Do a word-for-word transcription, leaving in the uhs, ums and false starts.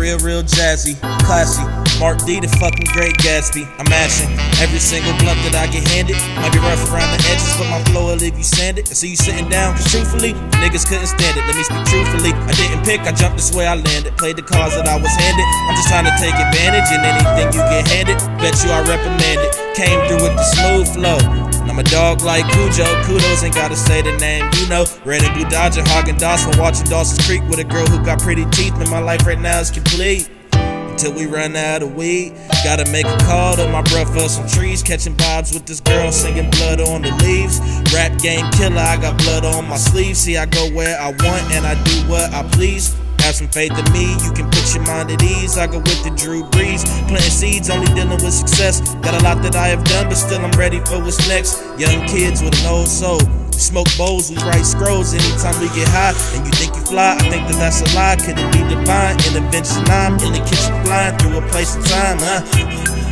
real, real jazzy, classy. Mark D, the fucking Great Gatsby. I'm mashing every single blunt that I get handed. Might be rough around the edges, but my flow will leave you sanded. I see you sitting down, cause truthfully, niggas couldn't stand it. Let me speak truthfully. I didn't pick, I jumped this way I landed. Played the cards that I was handed. I'm just trying to take advantage, and anything you get handed, bet you I reprimand it. Came through with the smooth flow. I'm a dog like Cujo, kudos, ain't gotta say the name, you know. Red and blue Dodger, Haagen-Dazs, when watching Dawson's Creek with a girl who got pretty teeth. Man, my life right now is complete until we run out of weed. Gotta make a call to my bruh for some trees. Catching vibes with this girl, singing blood on the leaves. Rap game killer, I got blood on my sleeve. See, I go where I want and I do what I please. Have some faith in me, you can put your mind at ease. I go with the Drew Brees, planting seeds, only dealing with success. Got a lot that I have done, but still I'm ready for what's next. Young kids with an old soul, smoke bowls, we write scrolls anytime we get high. And you think you fly, I think that that's a lie. Could it be divine? Intervention, I'm in the kitchen flying through a place of time, huh?